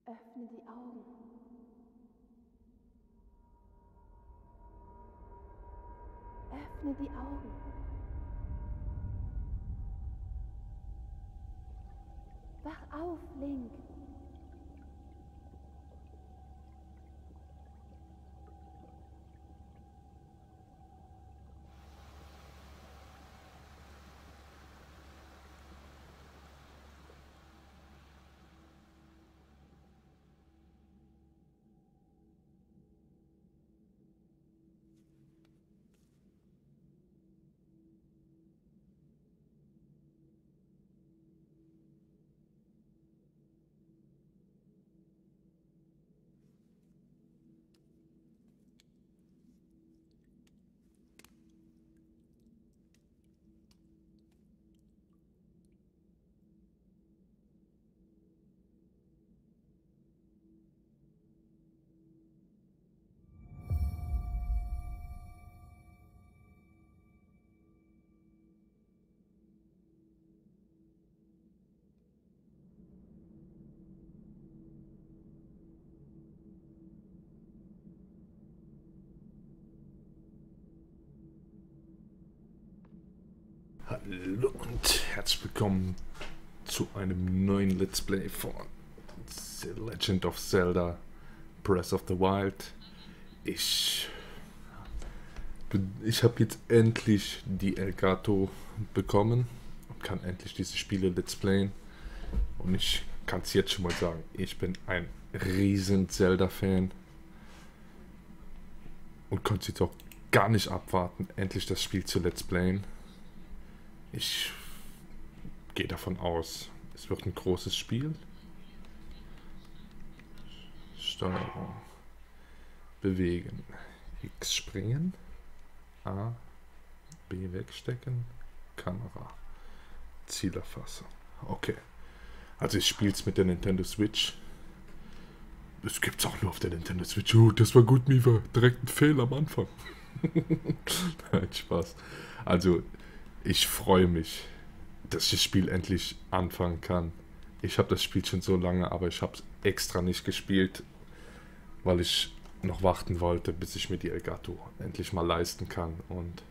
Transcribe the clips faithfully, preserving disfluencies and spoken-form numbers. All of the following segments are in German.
Öffne die Augen. Öffne die Augen. Wach auf, Link. Hallo und herzlich willkommen zu einem neuen Let's Play von The Legend of Zelda Breath of the Wild. Ich, ich habe jetzt endlich die Elgato bekommen und kann endlich diese Spiele Let's Playen. Und ich kann es jetzt schon mal sagen, ich bin ein riesen Zelda-Fan und konnte jetzt auch gar nicht abwarten, endlich das Spiel zu Let's Playen. Ich gehe davon aus, es wird ein großes Spiel. Steuerung. Bewegen. X springen. A. B wegstecken. Kamera. Zielerfassung. Okay. Also ich spiele es mit der Nintendo Switch. Das gibt's auch nur auf der Nintendo Switch. Oh, das war gut, Miva. Direkt ein Fehler am Anfang. Nein, Spaß. Also ich freue mich, dass ich das Spiel endlich anfangen kann. Ich habe das Spiel schon so lange, aber ich habe es extra nicht gespielt, weil ich noch warten wollte, bis ich mir die Elgato endlich mal leisten kann. Und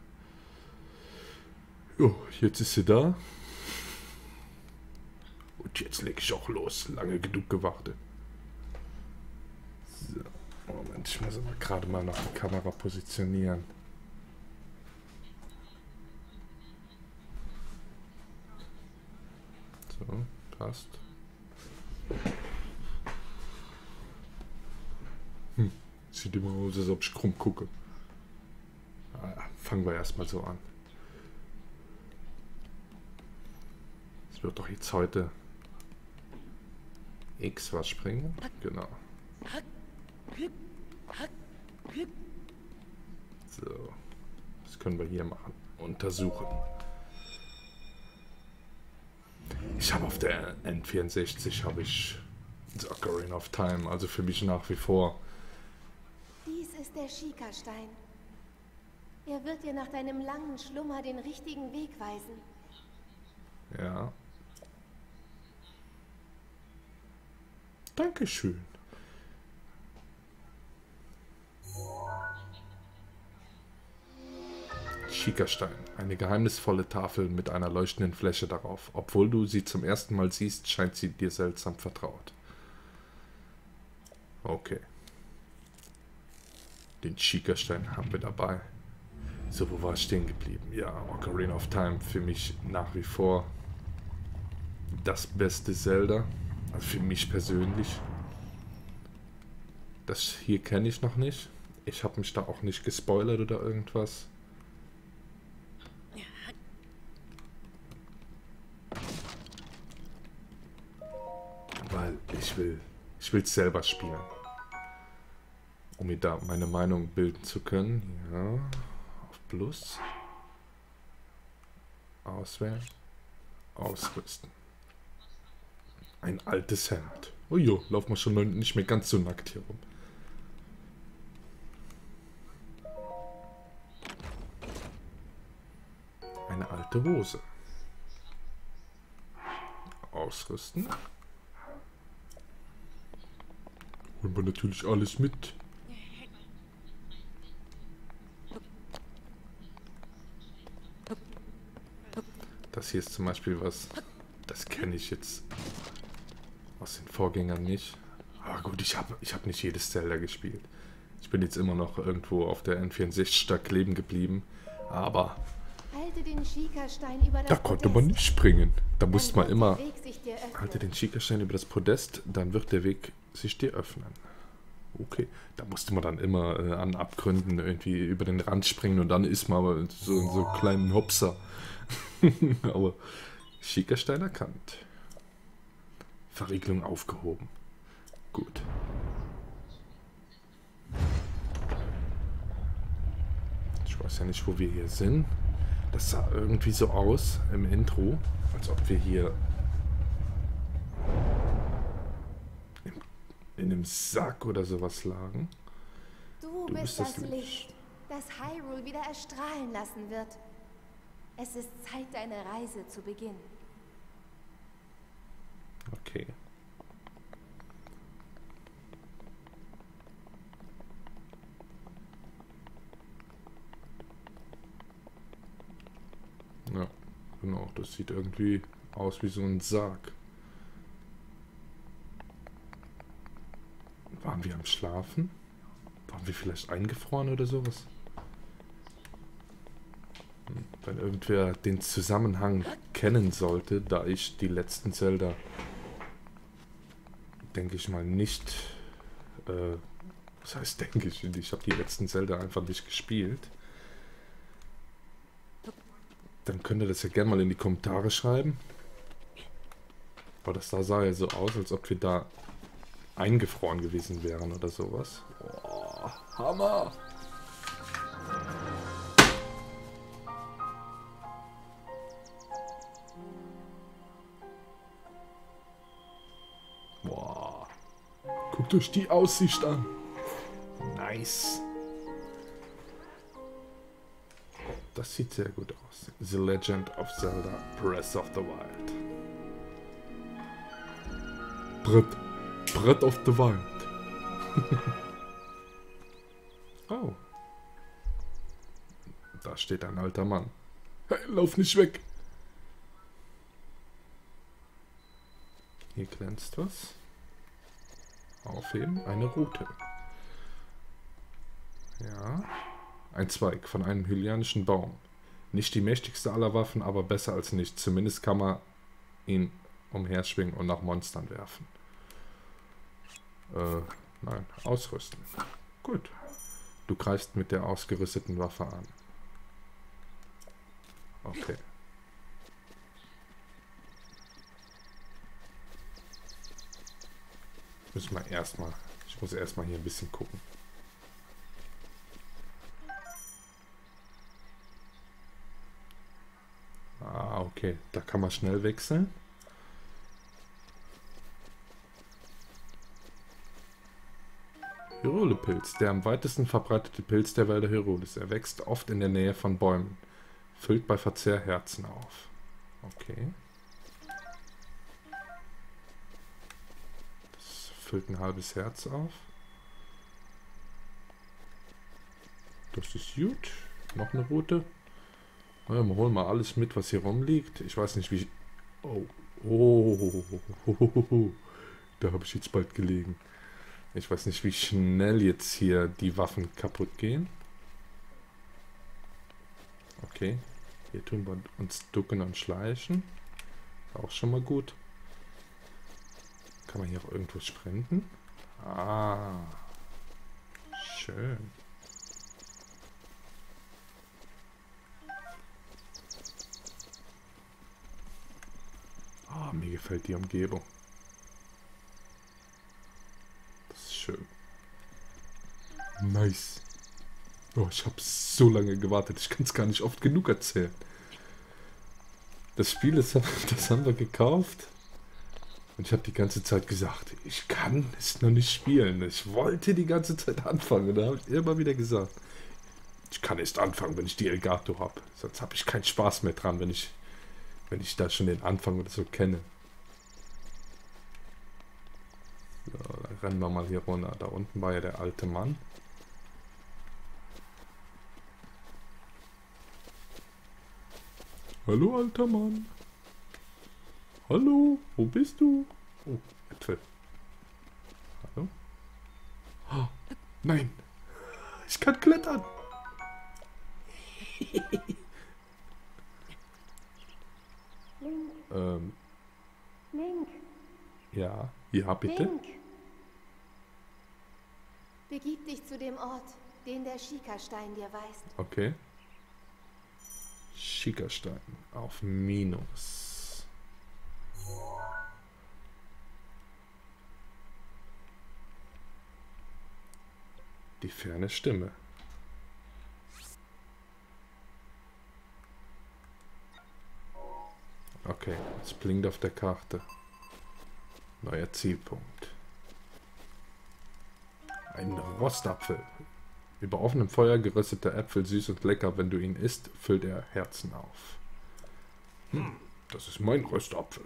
jo, jetzt ist sie da. Und jetzt lege ich auch los. Lange genug gewartet. So, Moment, ich muss aber gerade mal noch die Kamera positionieren. So, passt. Hm, sieht immer aus, als ob ich krumm gucke. Ah, fangen wir erstmal so an. Es wird doch jetzt heute X was springen. Genau. So, das können wir hier machen. Untersuchen. Ich habe auf der N vierundsechzig habe ich The Ocarina of Time, also für mich nach wie vor. Dies ist der Sheikah-Stein. Er wird dir nach deinem langen Schlummer den richtigen Weg weisen. Ja. Dankeschön. Sheikah-Stein. Eine geheimnisvolle Tafel mit einer leuchtenden Fläche darauf. Obwohl du sie zum ersten Mal siehst, scheint sie dir seltsam vertraut. Okay. Den Sheikah-Stein haben wir dabei. So, wo war ich stehen geblieben? Ja, Ocarina of Time für mich nach wie vor das beste Zelda. Also für mich persönlich. Das hier kenne ich noch nicht. Ich habe mich da auch nicht gespoilert oder irgendwas. Weil ich will, ich will es selber spielen. Um mir da meine Meinung bilden zu können. Ja, auf Plus. Auswählen. Ausrüsten. Ein altes Hemd. Oh jo, laufen wir schon nicht mehr ganz so nackt hier rum. Eine alte Hose. Ausrüsten. Holen wir natürlich alles mit. Das hier ist zum Beispiel was, das kenne ich jetzt aus den Vorgängern nicht. Aber gut, ich habe ich hab nicht jedes Zelda gespielt. Ich bin jetzt immer noch irgendwo auf der N vierundsechzig kleben geblieben. Aber Halte den Schikastein über das da konnte Podest. man nicht springen. Da Dann musste man wird immer... der Weg sich dir öffnen. Halte den Schikastein über das Podest, dann wird der Weg sich dir öffnen. Okay, da musste man dann immer äh, an Abgründen irgendwie über den Rand springen und dann ist man aber so in so einen kleinen Hopser. Aber Schikastein erkannt. Verriegelung aufgehoben. Gut. Ich weiß ja nicht, wo wir hier sind. Das sah irgendwie so aus im Intro, als ob wir hier in, in einem Sack oder sowas lagen. Du, Du bist bist das das Licht, Licht. das Hyrule wieder erstrahlen lassen wird. Es ist Zeit, deine Reise zu beginnen. Okay. Ja, genau. Das sieht irgendwie aus wie so ein Sarg. Waren wir am Schlafen? Waren wir vielleicht eingefroren oder sowas? Hm, wenn irgendwer den Zusammenhang kennen sollte, da ich die letzten Zelda, denke ich mal, nicht... Äh, was heißt denke ich? Ich habe die letzten Zelda einfach nicht gespielt. Dann könnt ihr das ja gerne mal in die Kommentare schreiben. Aber das da sah ja so aus, als ob wir da eingefroren gewesen wären oder sowas. Boah, Hammer! Boah. Guckt euch die Aussicht an. Nice. Das sieht sehr gut aus. The Legend of Zelda Breath of the Wild. Breath. Breath of the Wild. Oh. Da steht ein alter Mann. Hey, lauf nicht weg. Hier glänzt was. Aufheben. Eine Route. Ja. Ein Zweig von einem hylianischen Baum. Nicht die mächtigste aller Waffen, aber besser als nichts. Zumindest kann man ihn umherschwingen und nach Monstern werfen. Äh, nein, ausrüsten. Gut. Du greifst mit der ausgerüsteten Waffe an. Okay. Müssen wir erstmal. Ich muss erstmal hier ein bisschen gucken. Ah, okay. Da kann man schnell wechseln. Hyrule-Pilz, der am weitesten verbreitete Pilz der Wälder Hyrules. Er wächst oft in der Nähe von Bäumen. Füllt bei Verzehr Herzen auf. Okay. Das füllt ein halbes Herz auf. Das ist gut. Noch eine Route. Ja, wir holen mal alles mit, was hier rumliegt. Ich weiß nicht, wie... Oh. Oh. Da habe ich jetzt bald gelegen. Ich weiß nicht, wie schnell jetzt hier die Waffen kaputt gehen. Okay. Hier tun wir uns ducken und schleichen. Auch schon mal gut. Kann man hier auch irgendwo sprinten? Ah. Schön. Ah, mir gefällt die Umgebung. Das ist schön. Nice. Oh, ich habe so lange gewartet. Ich kann es gar nicht oft genug erzählen. Das Spiel, das, das haben wir gekauft. Und ich habe die ganze Zeit gesagt, ich kann es noch nicht spielen. Ich wollte die ganze Zeit anfangen. Und da habe ich immer wieder gesagt, ich kann erst anfangen, wenn ich die Elgato habe. Sonst habe ich keinen Spaß mehr dran, wenn ich, wenn ich da schon den Anfang oder so kenne. So, dann rennen wir mal hier runter. Da unten war ja der alte Mann. Hallo, alter Mann. Hallo, wo bist du? Oh, Äpfel. Hallo? Oh, nein. Ich kann klettern. Link, ähm, Link, ja. Ja, bitte. Link. Begib dich zu dem Ort, den der Schikastein dir weist. Okay. Schickerstein auf Minus. Die ferne Stimme. Okay, es blinkt auf der Karte. Neuer Zielpunkt. Ein Rostapfel. Über offenem Feuer gerösteter Äpfel, süß und lecker. Wenn du ihn isst, füllt er Herzen auf. Hm, das ist mein Röstapfel.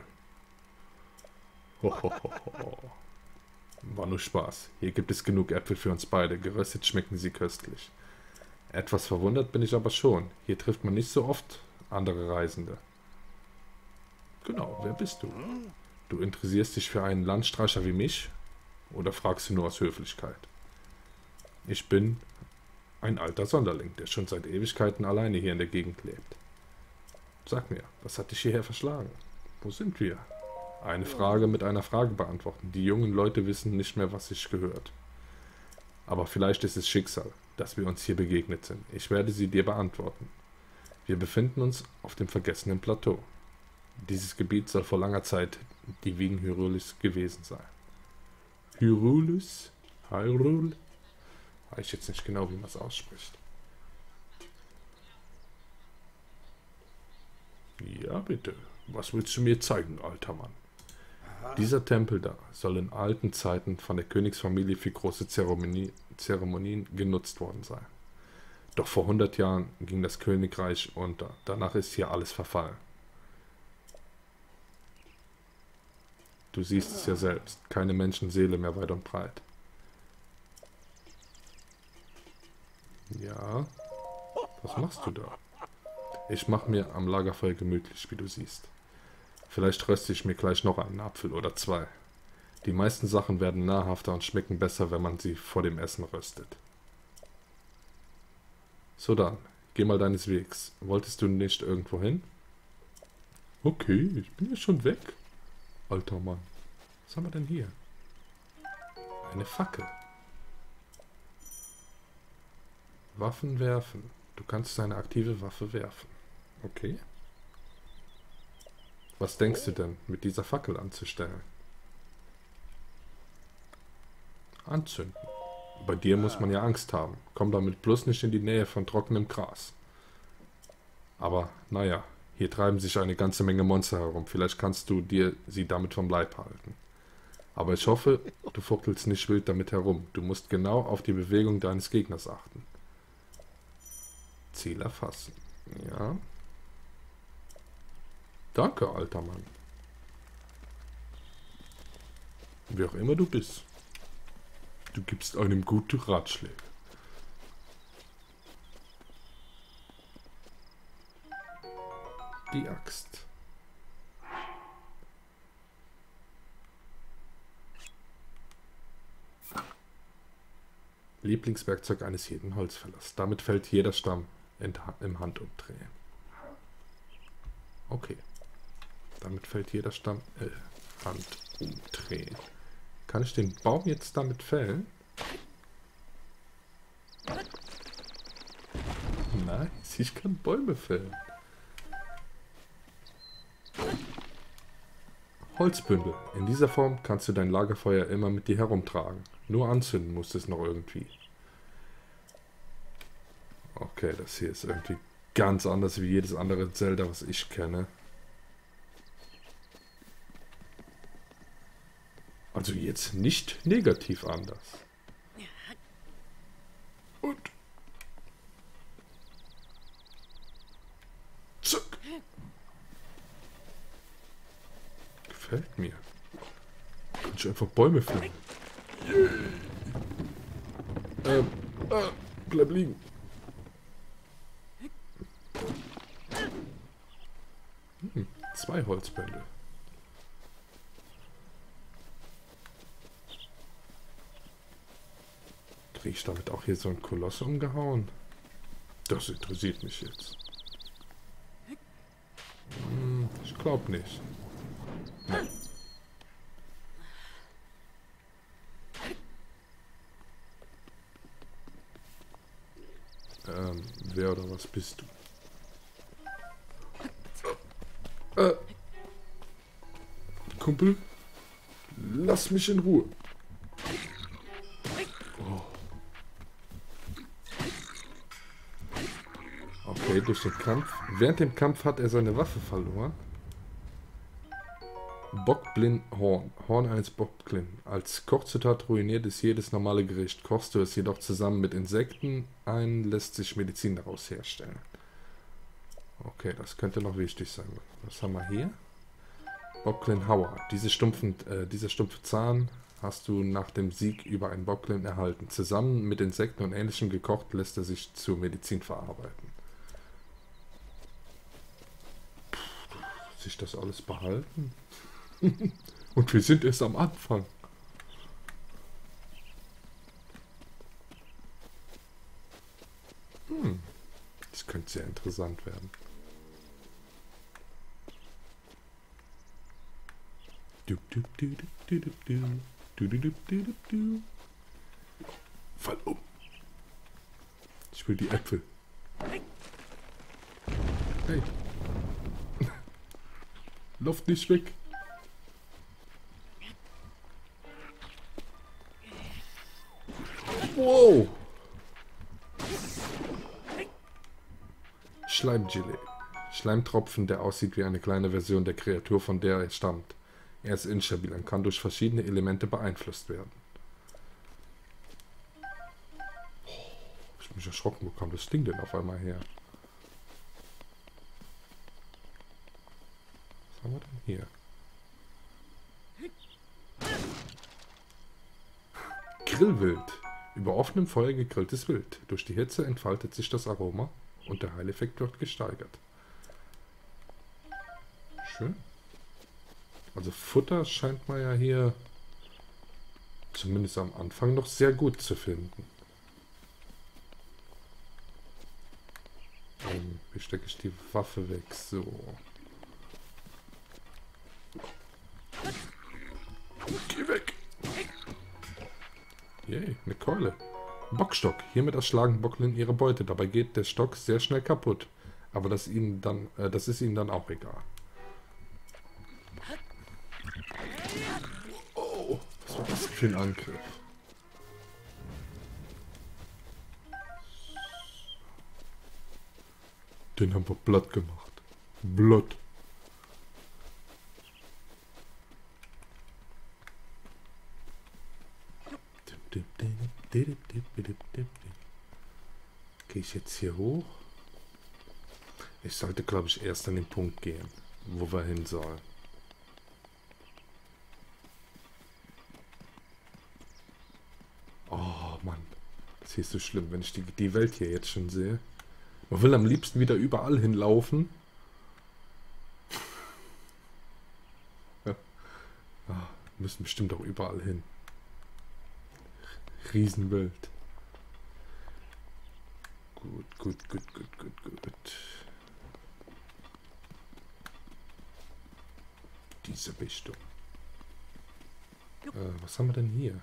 Hohoho. War nur Spaß. Hier gibt es genug Äpfel für uns beide. Geröstet schmecken sie köstlich. Etwas verwundert bin ich aber schon. Hier trifft man nicht so oft andere Reisende. Genau, wer bist du? Du interessierst dich für einen Landstreicher wie mich? Oder fragst du nur aus Höflichkeit? Ich bin ein alter Sonderling, der schon seit Ewigkeiten alleine hier in der Gegend lebt. Sag mir, was hat dich hierher verschlagen? Wo sind wir? Eine Frage mit einer Frage beantworten. Die jungen Leute wissen nicht mehr, was sich gehört. Aber vielleicht ist es Schicksal, dass wir uns hier begegnet sind. Ich werde sie dir beantworten. Wir befinden uns auf dem vergessenen Plateau. Dieses Gebiet soll vor langer Zeit die Wiegen Hyrulis gewesen sein. Hyrulis? Hyrule? Weiß ich jetzt nicht genau, wie man es ausspricht. Ja, bitte. Was willst du mir zeigen, alter Mann? Dieser Tempel da soll in alten Zeiten von der Königsfamilie für große Zeremonie, Zeremonien genutzt worden sein. Doch vor hundert Jahren ging das Königreich unter. Danach ist hier alles verfallen. Du siehst es ja selbst. Keine Menschenseele mehr weit und breit. Ja. Was machst du da? Ich mache mir am Lagerfeuer gemütlich, wie du siehst. Vielleicht röste ich mir gleich noch einen Apfel oder zwei. Die meisten Sachen werden nahrhafter und schmecken besser, wenn man sie vor dem Essen röstet. So dann, geh mal deines Wegs. Wolltest du nicht irgendwo hin? Okay, ich bin ja schon weg. Alter Mann. Was haben wir denn hier? Eine Fackel. Waffen werfen. Du kannst deine aktive Waffe werfen. Okay. Was denkst du denn, mit dieser Fackel anzustellen? Anzünden. Bei dir muss man ja Angst haben. Komm damit bloß nicht in die Nähe von trockenem Gras. Aber, naja, hier treiben sich eine ganze Menge Monster herum. Vielleicht kannst du dir sie damit vom Leib halten. Aber ich hoffe, du fuchtelst nicht wild damit herum. Du musst genau auf die Bewegung deines Gegners achten. Ziel erfassen. Ja. Danke, alter Mann. Wie auch immer du bist. Du gibst einem gute Ratschläge. Die Axt. Lieblingswerkzeug eines jeden Holzfällers. Damit fällt jeder Stamm im Handumdrehen. Okay. Damit fällt jeder Stamm äh, Handumdrehen. Kann ich den Baum jetzt damit fällen? Nice, ich kann Bäume fällen. Holzbündel. In dieser Form kannst du dein Lagerfeuer immer mit dir herumtragen. Nur anzünden musst du es noch irgendwie. Okay, das hier ist irgendwie ganz anders wie jedes andere Zelda, was ich kenne. Also jetzt nicht negativ anders. Und zack. Gefällt mir. Kann ich einfach Bäume fällen. Ähm, äh, bleib liegen. Hm, zwei Holzbände. Krieg ich damit auch hier so ein Koloss umgehauen? Das interessiert mich jetzt. Hm, ich glaube nicht. Nee. Ähm, wer oder was bist du? Äh, Kumpel, lass mich in Ruhe. Oh. Okay, durch den Kampf. Während dem Kampf hat er seine Waffe verloren. Bockblind Horn. Horn eines Bockblind. Als Kochzutat ruiniert es jedes normale Gericht. Kochst du es jedoch zusammen mit Insekten ein, lässt sich Medizin daraus herstellen. Okay, das könnte noch wichtig sein. Was haben wir hier? Bockblind Hauer. Diese stumpfen, äh, dieser stumpfe Zahn hast du nach dem Sieg über einen Bockblind erhalten. Zusammen mit Insekten und Ähnlichem gekocht, lässt er sich zur Medizin verarbeiten. Puh, sich das alles behalten? Und wir sind erst am Anfang. Hm. Das könnte sehr interessant werden. Du, du, du, du, du, du, du, du, du, du, du. Fall um. Ich will die Äpfel. Hey. Lauf nicht weg. Wow. Schleimgelee. Schleimtropfen, der aussieht wie eine kleine Version der Kreatur, von der er stammt. Er ist instabil und kann durch verschiedene Elemente beeinflusst werden. Oh, ich bin mich erschrocken, wo kam das Ding denn auf einmal her? Was haben wir denn hier? Grillwild. Über offenem Feuer gegrilltes Wild. Durch die Hitze entfaltet sich das Aroma und der Heileffekt wird gesteigert. Schön. Also Futter scheint man ja hier zumindest am Anfang noch sehr gut zu finden. Ähm, wie stecke ich die Waffe weg? So. Geh weg! Yay, eine Keule. Bockstock. Hiermit erschlagen Bocklin ihre Beute. Dabei geht der Stock sehr schnell kaputt. Aber das, ihnen dann, äh, das ist ihnen dann auch egal. Oh, was war das für ein Angriff? Den haben wir platt gemacht. Blatt. Gehe ich jetzt hier hoch? Ich sollte, glaube ich, erst an den Punkt gehen, wo wir hin sollen. Oh Mann, das hier ist so schlimm, wenn ich die, die Welt hier jetzt schon sehe. Man will am liebsten wieder überall hinlaufen. Ja. Ah, müssen bestimmt auch überall hin. Riesenwelt. Gut, gut, gut, gut, gut, gut. Diese Richtung. Äh, was haben wir denn hier?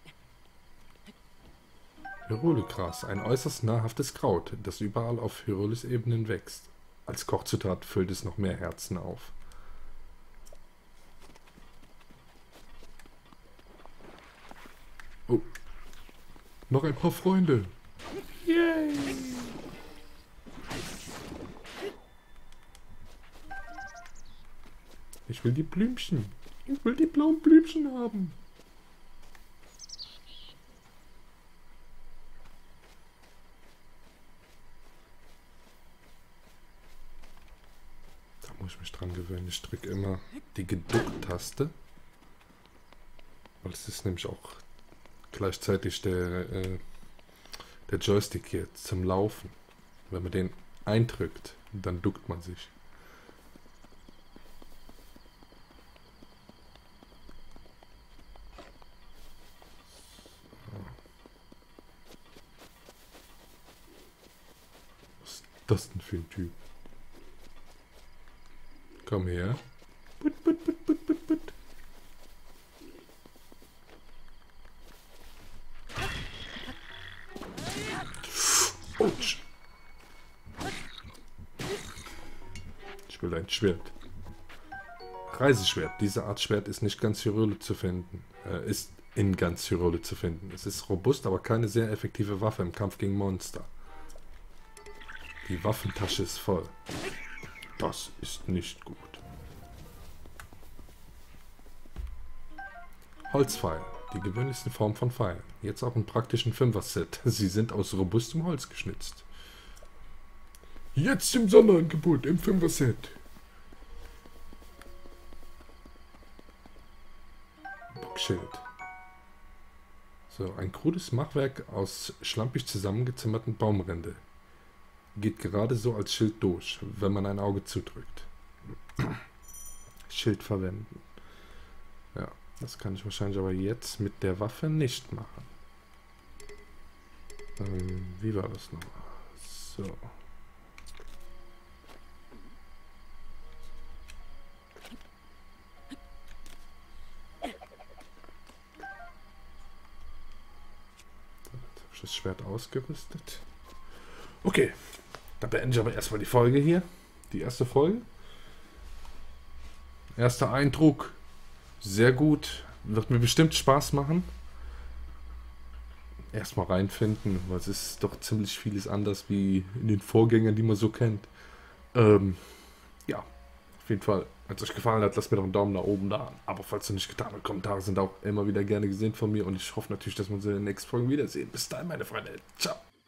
Hyrule-Gras, ein äußerst nahrhaftes Kraut, das überall auf Hyrulis-Ebenen wächst. Als Kochzutat füllt es noch mehr Herzen auf. Oh. Noch ein paar Freunde. Yay! Ich will die Blümchen. Ich will die blauen Blümchen haben. Da muss ich mich dran gewöhnen. Ich drücke immer die Geduld-Taste. Weil es ist nämlich auch gleichzeitig der, äh, der Joystick hier zum Laufen. Wenn man den eindrückt, dann duckt man sich. Was ist das denn für ein Typ? Komm her. Put, put, put, put, put, put. Autsch. Ich will ein Schwert. Reiseschwert. Diese Art Schwert ist nicht ganz Hyrule zu finden. Äh, ist in ganz Hyrule zu finden. Es ist robust, aber keine sehr effektive Waffe im Kampf gegen Monster. Die Waffentasche ist voll. Das ist nicht gut. Holzpfeil. Die gewöhnlichste Form von Pfeilen. Jetzt auch im praktischen Fünfer-Set. Sie sind aus robustem Holz geschnitzt. Jetzt im Sonderangebot im Fünfer-Set. Bockschild. So, ein krudes Machwerk aus schlampig zusammengezimmerten Baumrinde. Geht gerade so als Schild durch, wenn man ein Auge zudrückt. Schild verwenden. Ja, das kann ich wahrscheinlich aber jetzt mit der Waffe nicht machen. Ähm, wie war das nochmal? So. Das Schwert ausgerüstet. Okay, dann beende ich aber erstmal die Folge hier. Die erste Folge. Erster Eindruck. Sehr gut. Wird mir bestimmt Spaß machen. Erstmal reinfinden, weil es ist doch ziemlich vieles anders wie in den Vorgängern, die man so kennt. Ähm, ja, auf jeden Fall, wenn es euch gefallen hat, lasst mir doch einen Daumen nach oben da. Aber falls ihr nicht getan habt, Kommentare sind auch immer wieder gerne gesehen von mir. Und ich hoffe natürlich, dass wir uns in den nächsten Folgen wiedersehen. Bis dahin, meine Freunde. Ciao.